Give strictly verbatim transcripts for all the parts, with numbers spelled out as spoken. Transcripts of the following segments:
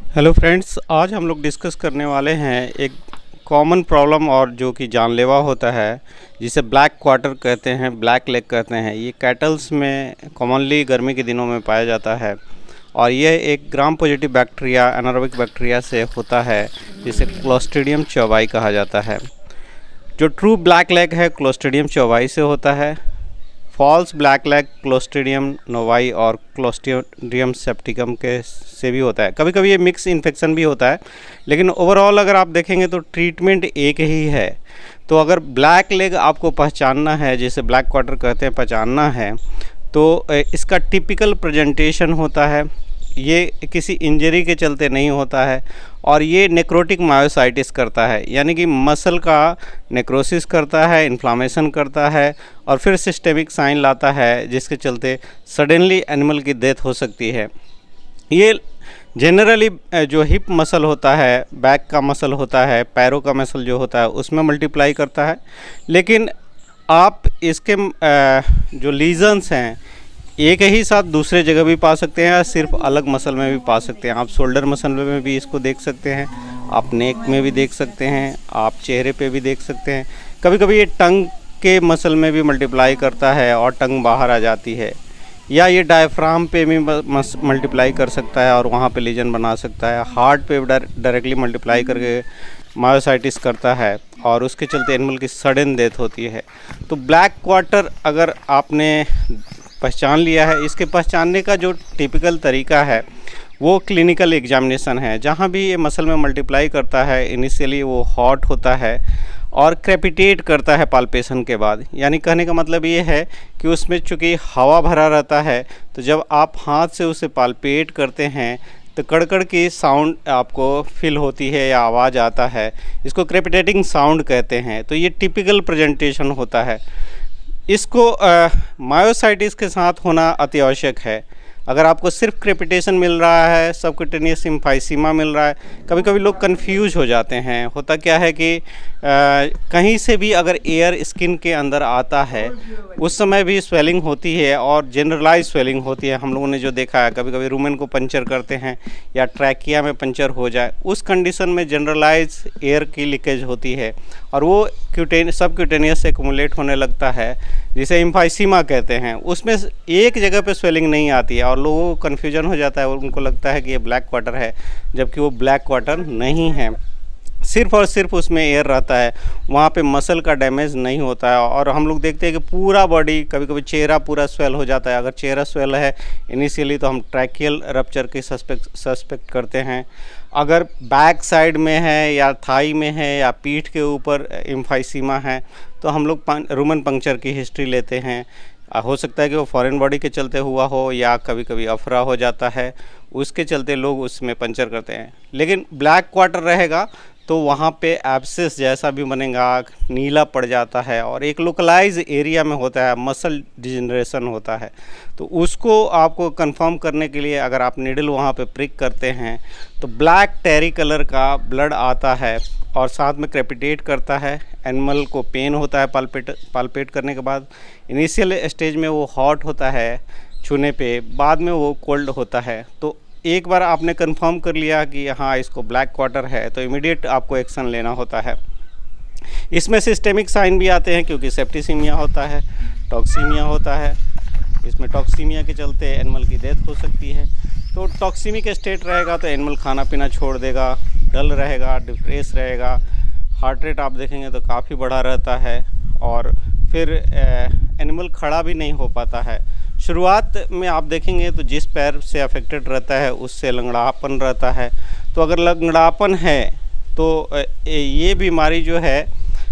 Hello friends, आज हम लोग डिस्कस करने वाले हैं एक कॉमन प्रॉब्लम और जो कि जानलेवा होता है, जिसे ब्लैक क्वार्टर कहते हैं, ब्लैक लेग कहते हैं। ये कैटल्स में कॉमनली गर्मी के दिनों में पाया जाता है और यह एक gram positive bacteria, anaerobic bacteria से होता है, जिसे क्लोस्ट्रीडियम चौवाई कहा जाता है। जो ट्रू ब्लैक लेग है क्लोस्ट्रीडियम चौवाई से होता है। False black leg Clostridium novyi और क्लोस्ट्रीडियम सेप्टिकम के से भी होता है। कभी कभी ये मिक्स इन्फेक्शन भी होता है, लेकिन ओवरऑल अगर आप देखेंगे तो ट्रीटमेंट एक ही है। तो अगर ब्लैक लेग आपको पहचानना है, जैसे ब्लैक क्वार्टर कहते हैं, पहचानना है, तो इसका टिपिकल प्रेजेंटेशन होता है। ये किसी इंजरी के चलते नहीं होता है और ये नेक्रोटिक मायोसाइटिस करता है, यानी कि मसल का नेक्रोसिस करता है, इन्फ्लामेशन करता है और फिर सिस्टेमिक साइन लाता है, जिसके चलते सडनली एनिमल की डेथ हो सकती है। ये जनरली जो हिप मसल होता है, बैक का मसल होता है, पैरों का मसल जो होता है, उसमें मल्टीप्लाई करता है। लेकिन आप इसके जो लीजन्स हैं एक ही साथ दूसरे जगह भी पा सकते हैं या सिर्फ अलग मसल में भी पा सकते हैं। आप शोल्डर मसल में भी इसको देख सकते हैं, आप नेक में भी देख सकते हैं, आप चेहरे पे भी देख सकते हैं। कभी कभी ये टंग के मसल में भी मल्टीप्लाई करता है और टंग बाहर आ जाती है, या ये डायफ्राम पे भी मल्टीप्लाई कर सकता है और वहाँ पे लीजन बना सकता है। हार्ट पे डायरेक्टली मल्टीप्लाई करके मायोसाइटिस करता है और उसके चलते एनिमल की सडन डेथ होती है। तो ब्लैक क्वार्टर अगर आपने पहचान लिया है, इसके पहचानने का जो टिपिकल तरीका है वो क्लिनिकल एग्जामिनेशन है। जहाँ भी ये मसल में मल्टीप्लाई करता है, इनिशियली वो हॉट होता है और क्रेपिटेट करता है पाल्पेशन के बाद। यानी कहने का मतलब ये है कि उसमें चूँकि हवा भरा रहता है, तो जब आप हाथ से उसे पाल्पेट करते हैं तो कड़कड़ की साउंड आपको फील होती है या आवाज़ आता है। इसको क्रेपिटेटिंग साउंड कहते हैं। तो ये टिपिकल प्रेजेंटेशन होता है। इसको मायोसाइटिस के साथ होना अति आवश्यक है। अगर आपको सिर्फ क्रेपिटेशन मिल रहा है, सबक्यूटेनियस एम्फाइसीमा मिल रहा है, कभी कभी लोग कंफ्यूज हो जाते हैं। होता क्या है कि आ, कहीं से भी अगर एयर स्किन के अंदर आता है, उस समय भी स्वेलिंग होती है और जनरलाइज स्वेलिंग होती है। हम लोगों ने जो देखा है, कभी कभी रूमेन को पंचर करते हैं या ट्रैकिया में पंचर हो जाए, उस कंडीशन में जनरलाइज एयर की लीकेज होती है और वो क्यूटेन सबक्यूटेनियस एक्यूमुलेट होने लगता है, जिसे एम्फाइसीमा कहते हैं। उसमें एक जगह पे स्वेलिंग नहीं आती है और लोगों को कन्फ्यूजन हो जाता है और उनको लगता है कि ये ब्लैक क्वार्टर है, जबकि वो ब्लैक क्वार्टर नहीं है। सिर्फ और सिर्फ उसमें एयर रहता है, वहाँ पे मसल का डैमेज नहीं होता है। और हम लोग देखते हैं कि पूरा बॉडी, कभी कभी चेहरा पूरा स्वेल हो जाता है। अगर चेहरा स्वेल है इनिशियली तो हम ट्रैकियल रप्चर की सस्पेक्ट सस्पेक्ट करते हैं। अगर बैक साइड में है या थाई में है या पीठ के ऊपर एम्फाइसीमा है तो हम लोग रूमेन पंक्चर की हिस्ट्री लेते हैं। हो सकता है कि वो फॉरेन बॉडी के चलते हुआ हो या कभी कभी अफरा हो जाता है, उसके चलते लोग उसमें पंचर करते हैं। लेकिन ब्लैक क्वार्टर रहेगा तो वहाँ पे एब्सेस जैसा भी बनेगा, नीला पड़ जाता है और एक लोकलाइज एरिया में होता है, मसल डिजेनरेशन होता है। तो उसको आपको कंफर्म करने के लिए अगर आप नीडल वहाँ पे प्रिक करते हैं तो ब्लैक टेरी कलर का ब्लड आता है और साथ में क्रेपिटेट करता है। एनिमल को पेन होता है पाल्पेट पाल्पेट करने के बाद। इनिशियल स्टेज में वो हॉट होता है छूने पे, बाद में वो कोल्ड होता है। तो एक बार आपने कंफर्म कर लिया कि हाँ इसको ब्लैक क्वार्टर है, तो इमीडिएट आपको एक्शन लेना होता है। इसमें सिस्टेमिक साइन भी आते हैं, क्योंकि सेप्टिसीमिया होता है, टॉक्सीमिया होता है। इसमें टॉक्सीमिया के चलते एनिमल की डेथ हो सकती है। तो टॉक्सीमिक स्टेट रहेगा तो एनिमल खाना पीना छोड़ देगा, डल रहेगा, डिप्रेस रहेगा, हार्ट रेट आप देखेंगे तो काफ़ी बढ़ा रहता है और फिर एनिमल खड़ा भी नहीं हो पाता है। शुरुआत में आप देखेंगे तो जिस पैर से अफेक्टेड रहता है उससे लंगड़ापन रहता है। तो अगर लंगड़ापन है तो ये बीमारी जो है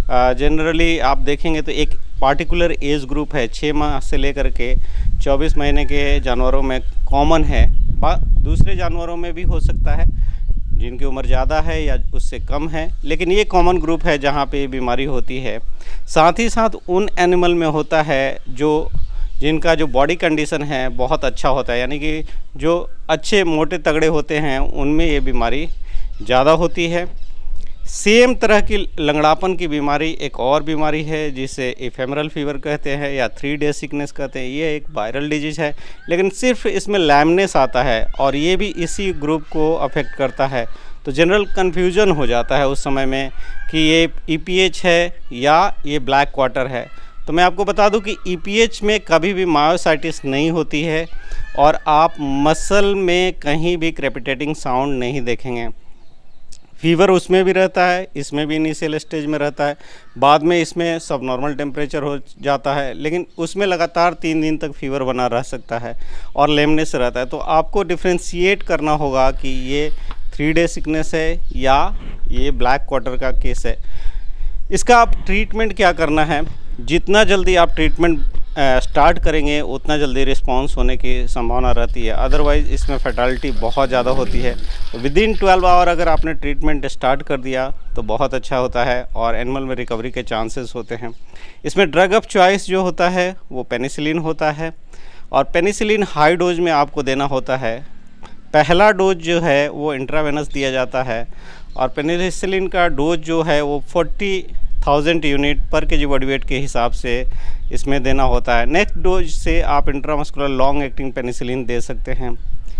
जनरली आप देखेंगे तो एक पार्टिकुलर एज ग्रुप है, छः माह से लेकर के चौबीस महीने के जानवरों में कॉमन है। दूसरे जानवरों में भी हो सकता है जिनकी उम्र ज़्यादा है या उससे कम है, लेकिन ये कॉमन ग्रुप है जहाँ पे ये बीमारी होती है। साथ ही साथ उन एनिमल में होता है जो जिनका जो बॉडी कंडीशन है बहुत अच्छा होता है, यानी कि जो अच्छे मोटे तगड़े होते हैं उनमें ये बीमारी ज़्यादा होती है। सेम तरह की लंगड़ापन की बीमारी एक और बीमारी है जिसे इफेमरल फीवर कहते हैं या थ्री डे सिकनेस कहते हैं। ये एक वायरल डिजीज़ है, लेकिन सिर्फ इसमें लैमनेस आता है और ये भी इसी ग्रुप को अफेक्ट करता है। तो जनरल कन्फ्यूजन हो जाता है उस समय में कि ये ई पी एच है या ये ब्लैक क्वार्टर है। तो मैं आपको बता दूं कि ई पी एच में कभी भी मायोसाइटिस नहीं होती है और आप मसल में कहीं भी क्रेपिटेटिंग साउंड नहीं देखेंगे। फीवर उसमें भी रहता है, इसमें भी इनिशियल स्टेज में रहता है, बाद में इसमें सब नॉर्मल टेम्परेचर हो जाता है, लेकिन उसमें लगातार तीन दिन तक फीवर बना रह सकता है और लेमनेस रहता है। तो आपको डिफ्रेंशिएट करना होगा कि ये थ्री डे सिकनेस है या ये ब्लैक क्वार्टर का केस है। इसका आप ट्रीटमेंट क्या करना है, जितना जल्दी आप ट्रीटमेंट स्टार्ट करेंगे उतना जल्दी रिस्पांस होने की संभावना रहती है, अदरवाइज़ इसमें फैटालिटी बहुत ज़्यादा होती है। तो विद इन ट्वेल्व आवर अगर आपने ट्रीटमेंट स्टार्ट कर दिया तो बहुत अच्छा होता है और एनिमल में रिकवरी के चांसेस होते हैं। इसमें ड्रग ऑफ चॉइस जो होता है वो पेनिसिलिन होता है और पेनिसिलिन हाई डोज में आपको देना होता है। पहला डोज जो है वो इंट्रावेनस दिया जाता है और पेनिसिलिन का डोज जो है वो फोर्टी थाउजेंड यूनिट पर के जी बॉडी वेट के हिसाब से इसमें देना होता है। नेक्स्ट डोज से आप इंट्रामस्कुलर लॉन्ग एक्टिंग पेनिसिलिन दे सकते हैं।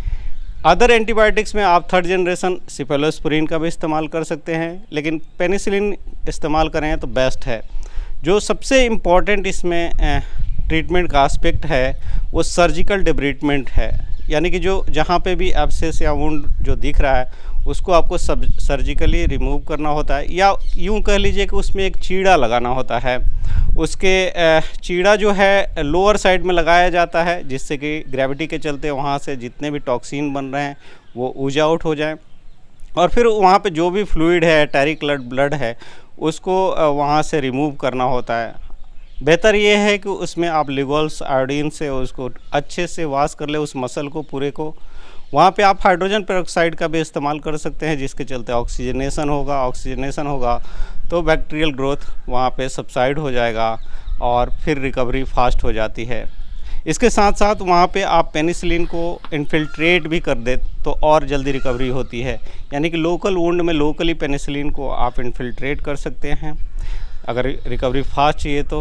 अदर एंटीबायोटिक्स में आप थर्ड जनरेशन सिफेलोस्पुरिन का भी इस्तेमाल कर सकते हैं, लेकिन पेनिसिलिन इस्तेमाल करें तो बेस्ट है। जो सबसे इम्पॉर्टेंट इसमें ट्रीटमेंट का एस्पेक्ट है वो सर्जिकल डिब्रीटमेंट है, यानी कि जो जहाँ पे भी एब्सेस या वुंड जो दिख रहा है उसको आपको सब सर्जिकली रिमूव करना होता है, या यूँ कह लीजिए कि उसमें एक चीड़ा लगाना होता है। उसके चीड़ा जो है लोअर साइड में लगाया जाता है जिससे कि ग्रेविटी के चलते वहाँ से जितने भी टॉक्सिन बन रहे हैं वो ऊज आउट हो जाएं और फिर वहाँ पे जो भी फ्लूइड है, टैरिक ब्लड है, उसको वहाँ से रिमूव करना होता है। बेहतर ये है कि उसमें आप लिगोल्स आयोडीन से उसको अच्छे से वॉश कर ले उस मसल को पूरे को। वहाँ पे आप हाइड्रोजन पेरोक्साइड का भी इस्तेमाल कर सकते हैं जिसके चलते ऑक्सीजनेशन होगा ऑक्सीजनेशन होगा तो बैक्टीरियल ग्रोथ वहाँ पे सबसाइड हो जाएगा और फिर रिकवरी फास्ट हो जाती है। इसके साथ साथ वहाँ पे आप पेनिसिलिन को इन्फिल्ट्रेट भी कर दे तो और जल्दी रिकवरी होती है, यानी कि लोकल वुंड में लोकली पेनिसिलिन को आप इन्फिल्ट्रेट कर सकते हैं अगर रिकवरी फास्ट चाहिए तो।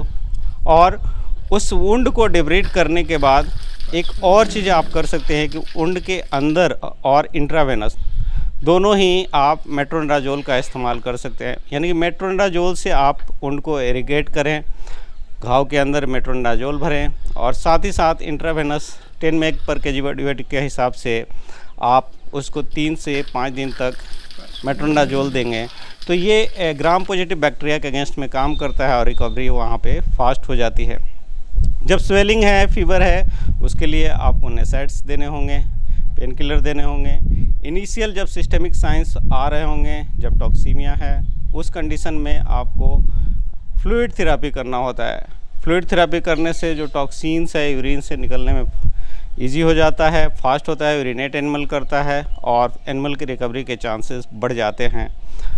और उस वुंड को डिब्रीट करने के बाद एक और चीज़ आप कर सकते हैं कि वुंड के अंदर और इंट्रावेनस दोनों ही आप मेट्रोनिडाजोल का इस्तेमाल कर सकते हैं, यानी कि मेट्रोनिडाजोल से आप वुंड को इरिगेट करें, घाव के अंदर मेट्रोनिडाजोल भरें और साथ ही साथ इंट्रावेनस टेन मेग पर के जी बॉडी वेट के हिसाब से आप उसको तीन से पाँच दिन तक मेट्रोनिडाजोल देंगे तो ये ग्राम पॉजिटिव बैक्टीरिया के अगेंस्ट में काम करता है और रिकवरी वहाँ पे फास्ट हो जाती है। जब स्वेलिंग है, फीवर है, उसके लिए आपको नेसाइड्स देने होंगे, पेन किलर देने होंगे। इनिशियल जब सिस्टेमिक साइंस आ रहे होंगे, जब टॉक्सीमिया है, उस कंडीशन में आपको फ्लूइड थेरेपी करना होता है। फ्लूइड थेरेपी करने से जो टॉक्सिन्स है यूरिन से निकलने में इजी हो जाता है, फास्ट होता है, यूरिनेट एनिमल करता है और एनिमल की रिकवरी के चांसेस बढ़ जाते हैं।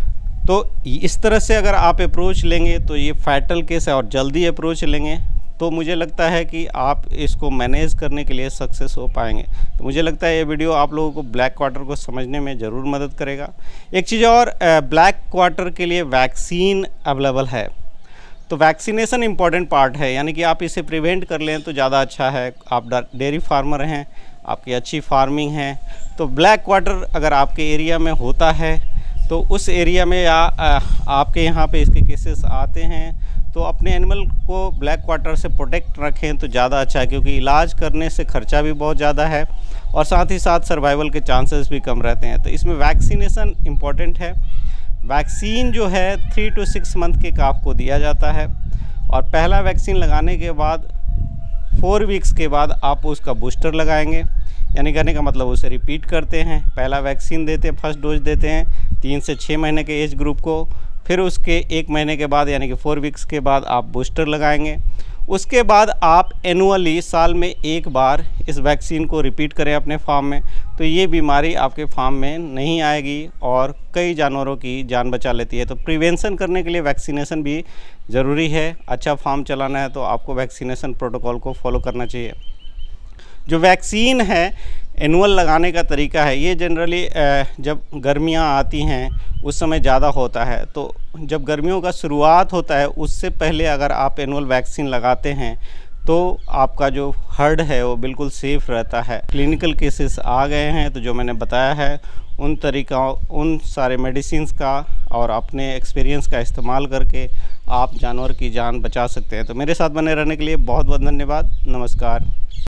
तो इस तरह से अगर आप अप्रोच लेंगे तो ये फैटल केस है और जल्दी अप्रोच लेंगे तो मुझे लगता है कि आप इसको मैनेज करने के लिए सक्सेस हो पाएंगे। तो मुझे लगता है ये वीडियो आप लोगों को ब्लैक क्वार्टर को समझने में ज़रूर मदद करेगा। एक चीज़ और, ब्लैक क्वार्टर के लिए वैक्सीन अवेलेबल है, तो वैक्सीनेशन इम्पॉर्टेंट पार्ट है, यानी कि आप इसे प्रिवेंट कर लें तो ज़्यादा अच्छा है। आप डेयरी फार्मर हैं, आपकी अच्छी फार्मिंग है, तो ब्लैक क्वार्टर अगर आपके एरिया में होता है तो उस एरिया में या आपके यहाँ पे इसके केसेस आते हैं तो अपने एनिमल को ब्लैक क्वार्टर से प्रोटेक्ट रखें तो ज़्यादा अच्छा है, क्योंकि इलाज करने से खर्चा भी बहुत ज़्यादा है और साथ ही साथ सर्वाइवल के चांसेस भी कम रहते हैं। तो इसमें वैक्सीनेशन इम्पॉर्टेंट है। वैक्सीन जो है थ्री टू सिक्स मंथ के काफ को दिया जाता है और पहला वैक्सीन लगाने के बाद फोर वीक्स के बाद आप उसका बूस्टर लगाएंगे, यानी कहने का मतलब उसे रिपीट करते हैं। पहला वैक्सीन देते हैं, फर्स्ट डोज देते हैं तीन से छः महीने के एज ग्रुप को, फिर उसके एक महीने के बाद यानी कि फोर वीक्स के बाद आप बूस्टर लगाएंगे। उसके बाद आप एनुअली साल में एक बार इस वैक्सीन को रिपीट करें अपने फार्म में, तो ये बीमारी आपके फार्म में नहीं आएगी और कई जानवरों की जान बचा लेती है। तो प्रिवेंशन करने के लिए वैक्सीनेशन भी ज़रूरी है। अच्छा फार्म चलाना है तो आपको वैक्सीनेशन प्रोटोकॉल को फॉलो करना चाहिए। जो वैक्सीन है एनुअल लगाने का तरीका है, ये जनरली जब गर्मियां आती हैं उस समय ज़्यादा होता है। तो जब गर्मियों का शुरुआत होता है उससे पहले अगर आप एनुअल वैक्सीन लगाते हैं तो आपका जो हर्ड है वो बिल्कुल सेफ़ रहता है। क्लिनिकल केसेस आ गए हैं तो जो मैंने बताया है उन तरीक़ों उन सारे मेडिसिन्स का और अपने एक्सपीरियंस का इस्तेमाल करके आप जानवर की जान बचा सकते हैं। तो मेरे साथ बने रहने के लिए बहुत बहुत धन्यवाद। नमस्कार।